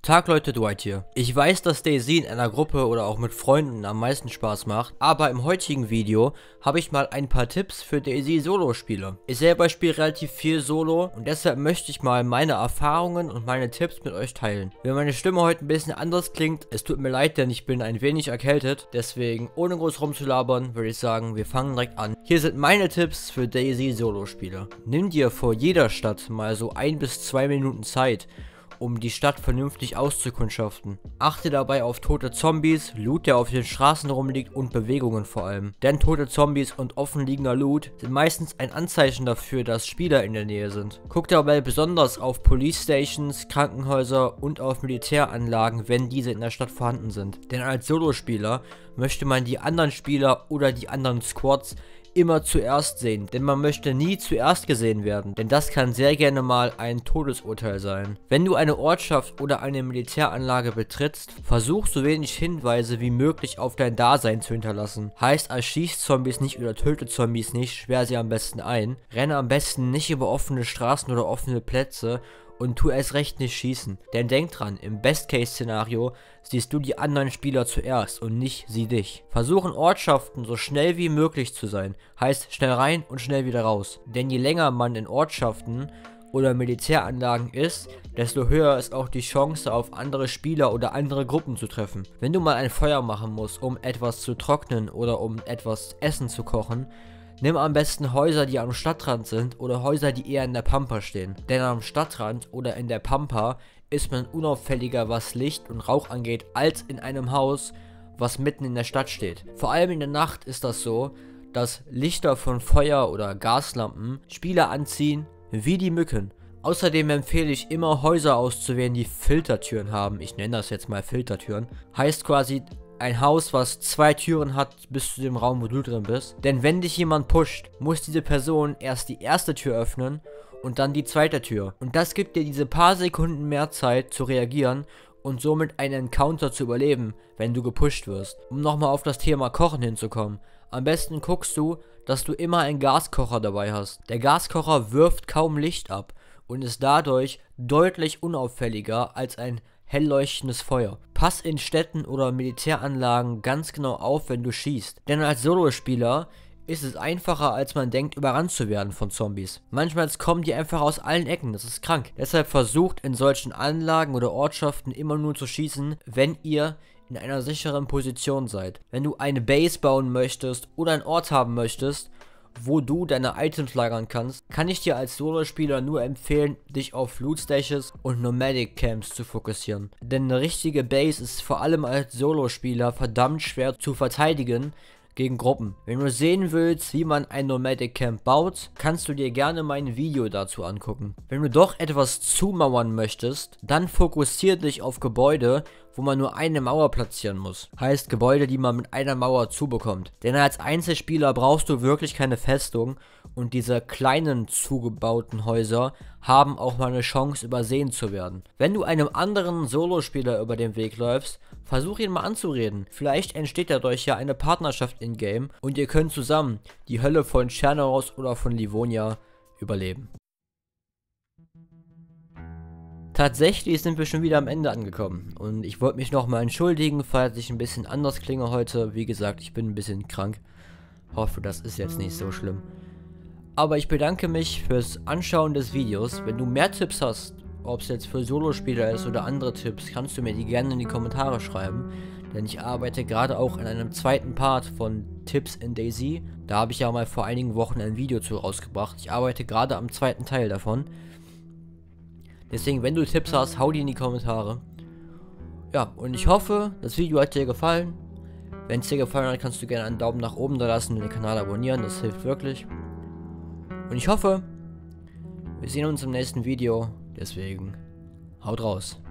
Tag Leute, Dwight hier. Ich weiß, dass DayZ in einer Gruppe oder auch mit Freunden am meisten Spaß macht, aber im heutigen Video habe ich mal ein paar Tipps für DayZ Solo-Spiele. Ich selber spiele relativ viel Solo und deshalb möchte ich mal meine Erfahrungen und meine Tipps mit euch teilen. Wenn meine Stimme heute ein bisschen anders klingt, es tut mir leid, denn ich bin ein wenig erkältet, deswegen ohne groß rumzulabern, würde ich sagen, wir fangen direkt an. Hier sind meine Tipps für DayZ Solo-Spiele. Nimm dir vor jeder Stadt mal so 1 bis 2 Minuten Zeit, um die Stadt vernünftig auszukundschaften. Achte dabei auf tote Zombies, Loot, der auf den Straßen rumliegt und Bewegungen vor allem. Denn tote Zombies und offenliegender Loot sind meistens ein Anzeichen dafür, dass Spieler in der Nähe sind. Guck dabei besonders auf Police Stations, Krankenhäuser und auf Militäranlagen, wenn diese in der Stadt vorhanden sind. Denn als Solospieler möchte man die anderen Spieler oder die anderen Squads immer zuerst sehen, denn man möchte nie zuerst gesehen werden, denn das kann sehr gerne mal ein Todesurteil sein. Wenn du eine Ortschaft oder eine Militäranlage betrittst, versuch so wenig Hinweise wie möglich auf dein Dasein zu hinterlassen. Heißt, erschieß Zombies nicht oder töte Zombies nicht, sperr sie am besten ein, renne am besten nicht über offene Straßen oder offene Plätze und tu erst recht nicht schießen. Denn denk dran, im Best-Case-Szenario siehst du die anderen Spieler zuerst und nicht sie dich. Versuchen Ortschaften so schnell wie möglich zu sein. Heißt schnell rein und schnell wieder raus. Denn je länger man in Ortschaften oder Militäranlagen ist, desto höher ist auch die Chance auf andere Spieler oder andere Gruppen zu treffen. Wenn du mal ein Feuer machen musst, um etwas zu trocknen oder um etwas Essen zu kochen, nimm am besten Häuser, die am Stadtrand sind oder Häuser, die eher in der Pampa stehen. Denn am Stadtrand oder in der Pampa ist man unauffälliger, was Licht und Rauch angeht, als in einem Haus, was mitten in der Stadt steht. Vor allem in der Nacht ist das so, dass Lichter von Feuer oder Gaslampen Spieler anziehen wie die Mücken. Außerdem empfehle ich immer Häuser auszuwählen, die Filtertüren haben. Ich nenne das jetzt mal Filtertüren. Heißt quasi ein Haus, was 2 Türen hat bis zu dem Raum, wo du drin bist. Denn wenn dich jemand pusht, muss diese Person erst die erste Tür öffnen und dann die zweite Tür. Und das gibt dir diese paar Sekunden mehr Zeit zu reagieren und somit einen Encounter zu überleben, wenn du gepusht wirst. Um nochmal auf das Thema Kochen hinzukommen. Am besten guckst du, dass du immer einen Gaskocher dabei hast. Der Gaskocher wirft kaum Licht ab und ist dadurch deutlich unauffälliger als ein hell leuchtendes Feuer. Pass in Städten oder Militäranlagen ganz genau auf, wenn du schießt. Denn als Solospieler ist es einfacher, als man denkt, überrannt zu werden von Zombies. Manchmal kommen die einfach aus allen Ecken, das ist krank. Deshalb versucht in solchen Anlagen oder Ortschaften immer nur zu schießen, wenn ihr in einer sicheren Position seid. Wenn du eine Base bauen möchtest oder einen Ort haben möchtest, wo du deine Items lagern kannst, kann ich dir als Solospieler nur empfehlen, dich auf Loot Stages und Nomadic Camps zu fokussieren. Denn eine richtige Base ist vor allem als Solospieler verdammt schwer zu verteidigen gegen Gruppen. Wenn du sehen willst, wie man ein Nomadic Camp baut, kannst du dir gerne mein Video dazu angucken. Wenn du doch etwas zumauern möchtest, dann fokussiere dich auf Gebäude, wo man nur eine Mauer platzieren muss. Heißt Gebäude, die man mit einer Mauer zubekommt. Denn als Einzelspieler brauchst du wirklich keine Festung und diese kleinen zugebauten Häuser haben auch mal eine Chance, übersehen zu werden. Wenn du einem anderen Solospieler über den Weg läufst, versuch ihn mal anzureden. Vielleicht entsteht dadurch ja eine Partnerschaft in-game und ihr könnt zusammen die Hölle von Chernoros oder von Livonia überleben. Tatsächlich sind wir schon wieder am Ende angekommen und ich wollte mich nochmal entschuldigen, falls ich ein bisschen anders klinge heute. Wie gesagt, ich bin ein bisschen krank. Hoffe, das ist jetzt nicht so schlimm. Aber ich bedanke mich fürs Anschauen des Videos. Wenn du mehr Tipps hast, ob es jetzt für Solospieler ist oder andere Tipps, kannst du mir die gerne in die Kommentare schreiben. Denn ich arbeite gerade auch an einem zweiten Part von Tipps in DayZ. Da habe ich ja mal vor einigen Wochen ein Video zu rausgebracht. Ich arbeite gerade am zweiten Teil davon. Deswegen, wenn du Tipps hast, hau die in die Kommentare. Ja, und ich hoffe, das Video hat dir gefallen. Wenn es dir gefallen hat, kannst du gerne einen Daumen nach oben da lassen und den Kanal abonnieren. Das hilft wirklich. Und ich hoffe, wir sehen uns im nächsten Video. Deswegen, haut raus.